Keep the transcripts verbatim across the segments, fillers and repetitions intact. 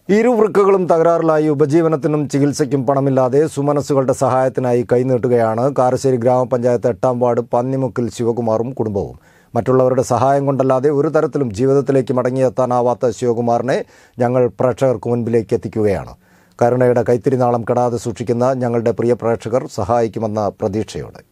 ഇരുവൃക്കകളും തകരാറിലായി ഉപജീവനത്തിനും ചികിത്സയ്ക്കും പണമില്ലാതെ സുമനസ്സുകളുടെ സഹായത്തിനായി കൈനീട്ടുകയാണ് കാരശ്ശേരി ഗ്രാമപഞ്ചായത്ത് എട്ടാം വാർഡ് പന്നിമുക്കിൽ ശിവകുമാറും കുടുംബവും. മറ്റുള്ളവരുടെ സഹായം കൊണ്ടല്ലാതെ ഒരു തരത്തിലും ജീവിതത്തിലേക്ക് മടങ്ങിയെത്താനാവാത്ത ശിവകുമാറിനെ ഞങ്ങൾ പ്രേക്ഷകർക്ക് മുൻപിലേക്ക് എത്തിക്കുകയാണ്. കരുണയുടെ കൈത്തിരിനാളം കെടാതെ സൂക്ഷിക്കുന്ന ഞങ്ങളുടെ പ്രിയ പ്രേക്ഷകർ സഹായിക്കുമെന്ന പ്രതീക്ഷയോടെ.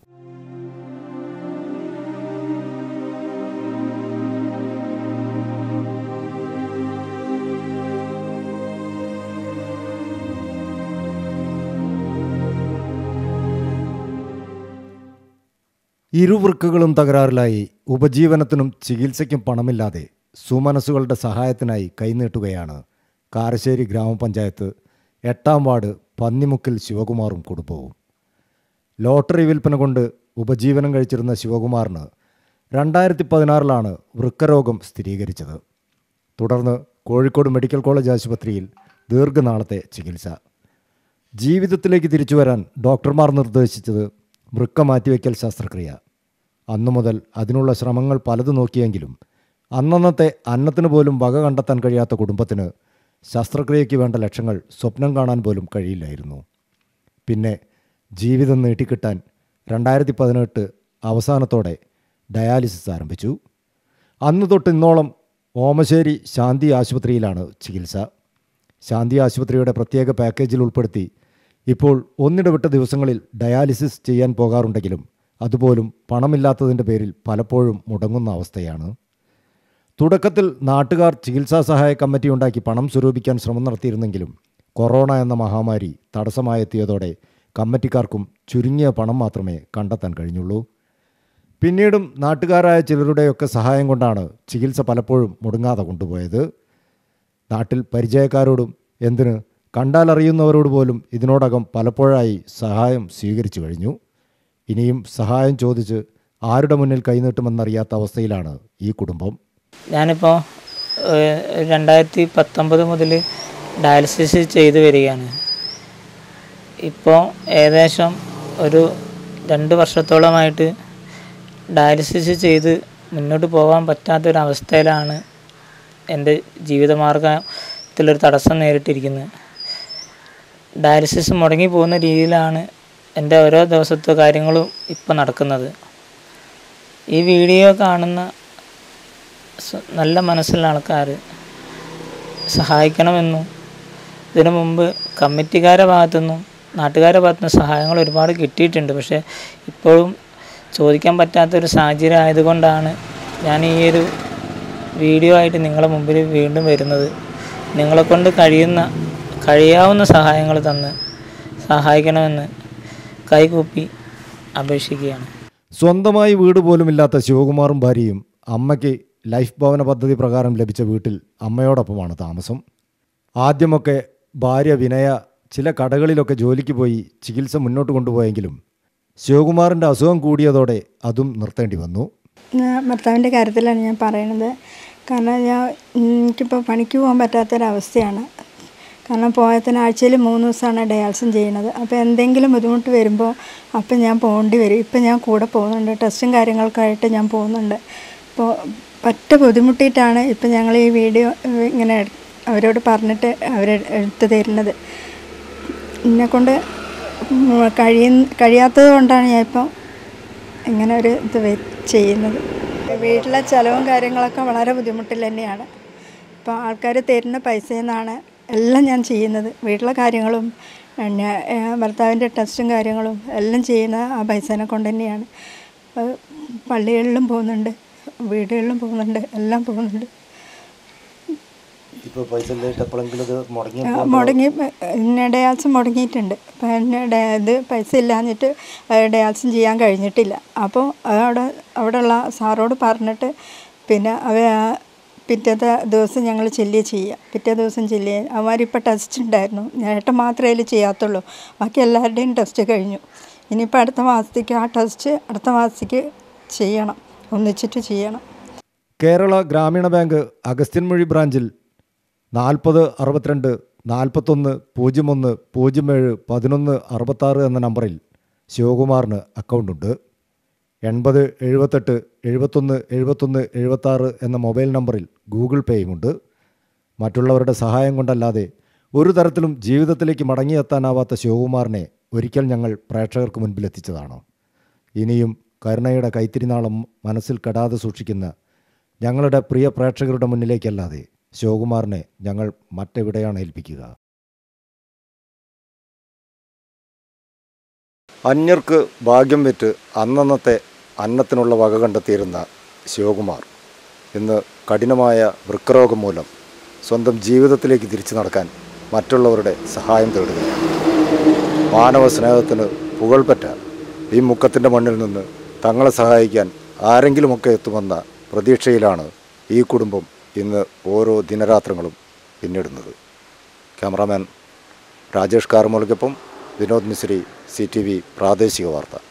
ഇരുവൃക്കകളും തകരാറിലായി ഉപജീവനത്തിനും ചികിത്സയ്ക്കും പണമില്ലാതെ സുമനസ്സുകളുടെ സഹായത്തിനായി കൈനീട്ടുകയാണ് കാരശ്ശേരി ഗ്രാമപഞ്ചായത്ത് എട്ടാം വാർഡ് പന്നിമുക്കിൽ ശിവകുമാറും കുടുംബവും. ലോട്ടറി വിൽപ്പന കൊണ്ട് ഉപജീവനം കഴിച്ചിരുന്ന ശിവകുമാറിന് രണ്ടായിരത്തി പതിനാറിലാണ് വൃക്കരോഗം സ്ഥിരീകരിച്ചത്. തുടർന്ന് കോഴിക്കോട് മെഡിക്കൽ കോളേജ് ആശുപത്രിയിൽ ദീർഘനാളത്തെ ചികിത്സ. ജീവിതത്തിലേക്ക് തിരിച്ചു വരാൻ ഡോക്ടർമാർ നിർദ്ദേശിച്ചത് വൃക്ക മാറ്റിവെക്കൽ ശസ്ത്രക്രിയ. അന്നു മുതൽ അതിനുള്ള ശ്രമങ്ങൾ പലത് നോക്കിയെങ്കിലും അന്നന്നത്തെ അന്നത്തിന് പോലും വക കണ്ടെത്താൻ കഴിയാത്ത കുടുംബത്തിന് ശസ്ത്രക്രിയയ്ക്ക് വേണ്ട ലക്ഷങ്ങൾ സ്വപ്നം കാണാൻ പോലും കഴിയില്ലായിരുന്നു. പിന്നെ ജീവിതം നീട്ടിക്കിട്ടാൻ രണ്ടായിരത്തി പതിനെട്ട് അവസാനത്തോടെ ഡയാലിസിസ് ആരംഭിച്ചു. അന്ന് തൊട്ട് ഇന്നോളം ഓമശ്ശേരി ശാന്തി ആശുപത്രിയിലാണ് ചികിത്സ. ശാന്തി ആശുപത്രിയുടെ പ്രത്യേക പാക്കേജിൽ ഉൾപ്പെടുത്തി ഇപ്പോൾ ഒന്നിടവിട്ട ദിവസങ്ങളിൽ ഡയാലിസിസ് ചെയ്യാൻ പോകാറുണ്ടെങ്കിലും അതുപോലും പണമില്ലാത്തതിൻ്റെ പേരിൽ പലപ്പോഴും മുടങ്ങുന്ന അവസ്ഥയാണ്. തുടക്കത്തിൽ നാട്ടുകാർ ചികിത്സാ സഹായ കമ്മിറ്റി ഉണ്ടാക്കി പണം സ്വരൂപിക്കാൻ ശ്രമം നടത്തിയിരുന്നെങ്കിലും കൊറോണ എന്ന മഹാമാരി തടസ്സമായെത്തിയതോടെ കമ്മിറ്റിക്കാർക്കും ചുരുങ്ങിയ പണം മാത്രമേ കണ്ടെത്താൻ കഴിഞ്ഞുള്ളൂ. പിന്നീടും നാട്ടുകാരായ ചിലരുടെയൊക്കെ സഹായം കൊണ്ടാണ് ചികിത്സ പലപ്പോഴും മുടങ്ങാതെ കൊണ്ടുപോയത്. നാട്ടിൽ പരിചയക്കാരോടും എന്തിന് കണ്ടാലറിയുന്നവരോട് പോലും ഇതിനോടകം പലപ്പോഴായി സഹായം സ്വീകരിച്ചു കഴിഞ്ഞു. ഇനിയും സഹായം ചോദിച്ച് ആരുടെ മുന്നിൽ കൈനീട്ടുമെന്നറിയാത്ത അവസ്ഥയിലാണ് ഈ കുടുംബം. ഞാനിപ്പോൾ രണ്ടായിരത്തി പത്തൊമ്പത് മുതൽ ഡയാലിസിസ് ചെയ്തു വരികയാണ്. ഇപ്പോൾ ഏകദേശം ഒരു രണ്ട് വർഷത്തോളമായിട്ട് ഡയാലിസിസ് ചെയ്ത് മുന്നോട്ട് പോകാൻ പറ്റാത്തൊരവസ്ഥയിലാണ് എൻ്റെ ജീവിതമാർഗത്തിലൊരു തടസ്സം നേരിട്ടിരിക്കുന്നത്. ഡയാലിസിസ് മുടങ്ങി പോകുന്ന രീതിയിലാണ് എൻ്റെ ഓരോ ദിവസത്തെ കാര്യങ്ങളും ഇപ്പോൾ നടക്കുന്നത്. ഈ വീഡിയോ കാണുന്ന നല്ല മനസ്സുള്ള ആൾക്കാർ സഹായിക്കണമെന്നും ഇതിനു മുമ്പ് കമ്മിറ്റിക്കാരുടെ ഭാഗത്തുനിന്നും നാട്ടുകാരുടെ ഭാഗത്തുനിന്നും സഹായങ്ങൾ ഒരുപാട് കിട്ടിയിട്ടുണ്ട്. പക്ഷേ ഇപ്പോഴും ചോദിക്കാൻ പറ്റാത്തൊരു സാഹചര്യം ആയതുകൊണ്ടാണ് ഞാൻ ഈ ഒരു വീഡിയോ ആയിട്ട് നിങ്ങളുടെ മുമ്പിൽ വീണ്ടും വരുന്നത്. നിങ്ങളെക്കൊണ്ട് കഴിയുന്ന കഴിയാവുന്ന സഹായങ്ങൾ തന്ന് സഹായിക്കണമെന്ന് കൈകൂപ്പി അപേക്ഷിക്കുകയാണ്. സ്വന്തമായി വീട് പോലുമില്ലാത്ത ശിവകുമാറും ഭാര്യയും അമ്മയ്ക്ക് ലൈഫ് ഭവന പദ്ധതി പ്രകാരം ലഭിച്ച വീട്ടിൽ അമ്മയോടൊപ്പമാണ് താമസം. ആദ്യമൊക്കെ ഭാര്യ വിനയ ചില കടകളിലൊക്കെ ജോലിക്ക് പോയി ചികിത്സ മുന്നോട്ട് കൊണ്ടുപോയെങ്കിലും ശിവകുമാറിൻ്റെ അസുഖം കൂടിയതോടെ അതും നിർത്തേണ്ടി വന്നു. ഭർത്താവിൻ്റെ കാര്യത്തിലാണ് ഞാൻ പറയുന്നത്. കാരണം ഞാൻ എനിക്കിപ്പോൾ പണിക്ക് പോകാൻ പറ്റാത്തൊരവസ്ഥയാണ്. കാരണം പോയത്തിന് ആഴ്ചയിൽ മൂന്ന് ദിവസമാണ് ഡയാലിസിസ് ചെയ്യുന്നത്. അപ്പോൾ എന്തെങ്കിലും ബുദ്ധിമുട്ട് വരുമ്പോൾ അപ്പം ഞാൻ പോകേണ്ടി വരും. ഇപ്പം ഞാൻ കൂടെ പോകുന്നുണ്ട്, ടെസ്റ്റും കാര്യങ്ങൾക്കായിട്ട് ഞാൻ പോകുന്നുണ്ട്. ഇപ്പോൾ പറ്റ ബുദ്ധിമുട്ടിയിട്ടാണ് ഇപ്പം ഞങ്ങൾ ഈ വീഡിയോ ഇങ്ങനെ അവരോട് പറഞ്ഞിട്ട് അവർ എടുത്തു തരുന്നത്. എന്നെക്കൊണ്ട് കഴിയ കഴിയാത്തത് കൊണ്ടാണ് ഞാൻ ഇപ്പം ഇങ്ങനെ ഒരു ഇത് ചെയ്യുന്നത്. വീട്ടിലെ ചിലവും കാര്യങ്ങളൊക്കെ വളരെ ബുദ്ധിമുട്ടിൽ തന്നെയാണ്. ഇപ്പോൾ ആൾക്കാർ തരുന്ന പൈസയിൽ നിന്നാണ് എല്ലാം ഞാൻ ചെയ്യുന്നത്. വീട്ടിലെ കാര്യങ്ങളും പിന്നെ ഭർത്താവിൻ്റെ ടെസ്റ്റും കാര്യങ്ങളും എല്ലാം ചെയ്യുന്ന ആ പൈസേനെ കൊണ്ട് തന്നെയാണ്. പള്ളികളിലും പോകുന്നുണ്ട്, വീടുകളിലും പോകുന്നുണ്ട്, എല്ലാം പോകുന്നുണ്ട്. മുടങ്ങി പിന്നെ ഡയാലിസിസ് മുടങ്ങിയിട്ടുണ്ട്. പിന്നെ ഇത് പൈസ ഇല്ലാഞ്ഞിട്ട് ഡയാലിസിസ് ചെയ്യാൻ കഴിഞ്ഞിട്ടില്ല. അപ്പോൾ അവിടെ അവിടെയുള്ള സാറോട് പറഞ്ഞിട്ട് പിന്നെ അവ പിറ്റത്തെ ദിവസം ഞങ്ങൾ ചെല്ലുക ചെയ്യുക. പിറ്റേ ദിവസം ചെല്ലുക. അവന്മാരിപ്പോൾ ടെസ്റ്റ് ഉണ്ടായിരുന്നു. ഏട്ടൻ മാത്രമേ അതിൽ ചെയ്യാത്തുള്ളൂ. ബാക്കി എല്ലാവരുടെയും ടെസ്റ്റ് കഴിഞ്ഞു. ഇനിയിപ്പോൾ അടുത്ത മാസത്തേക്ക് ആ ടെസ്റ്റ് അടുത്ത മാസത്തേക്ക് ചെയ്യണം, ഒന്നിച്ചിട്ട് ചെയ്യണം. കേരള ഗ്രാമീണ ബാങ്ക് അഗസ്ത്യൻമൊഴി ബ്രാഞ്ചിൽ നാൽപ്പത് അറുപത്തിരണ്ട് നാൽപ്പത്തൊന്ന് പൂജ്യം ഒന്ന് പൂജ്യം ഏഴ് പതിനൊന്ന് അറുപത്താറ് എന്ന നമ്പറിൽ ശിവകുമാറിന് അക്കൗണ്ടുണ്ട്. എൺപത് എഴുപത്തെട്ട് എഴുപത്തൊന്ന് എഴുപത്തൊന്ന് എഴുപത്താറ് എന്ന മൊബൈൽ നമ്പറിൽ ഗൂഗിൾ പേയുമുണ്ട്. മറ്റുള്ളവരുടെ സഹായം കൊണ്ടല്ലാതെ ഒരു തരത്തിലും ജീവിതത്തിലേക്ക് മടങ്ങിയെത്താനാവാത്ത ശിവകുമാറിനെ ഒരിക്കൽ ഞങ്ങൾ പ്രേക്ഷകർക്ക് മുൻപിലെത്തിച്ചതാണ്. ഇനിയും കരുണയുടെ കൈത്തിരിനാളം മനസ്സിൽ കെടാതെ സൂക്ഷിക്കുന്ന ഞങ്ങളുടെ പ്രിയ പ്രേക്ഷകരുടെ മുന്നിലേക്കല്ലാതെ ശിവകുമാറിനെ ഞങ്ങൾ മറ്റെവിടെയാണ് ഏൽപ്പിക്കുക? അന്യർക്ക് ഭാഗ്യം വിറ്റ് അന്നന്നത്തെ അന്നത്തിനുള്ള വക കണ്ടെത്തിയിരുന്ന ശിവകുമാർ ഇന്ന് കഠിനമായ വൃക്കരോഗം മൂലം സ്വന്തം ജീവിതത്തിലേക്ക് തിരിച്ചു നടക്കാൻ മറ്റുള്ളവരുടെ സഹായം തേടുകയാണ്. മാനവ സ്നേഹത്തിന് പുകൾപ്പറ്റ ഈ മുക്കത്തിൻ്റെ മണ്ണിൽ നിന്ന് തങ്ങളെ സഹായിക്കാൻ ആരെങ്കിലുമൊക്കെ എത്തുമെന്ന പ്രതീക്ഷയിലാണ് ഈ കുടുംബം ഇന്ന് ഓരോ ദിനരാത്രങ്ങളും പിന്നിടുന്നത്. ക്യാമറാമാൻ രാജേഷ് കാർമോളിക്കൊപ്പം Vinod Mishri, C T V പ്രാദേശിക വാർത്ത.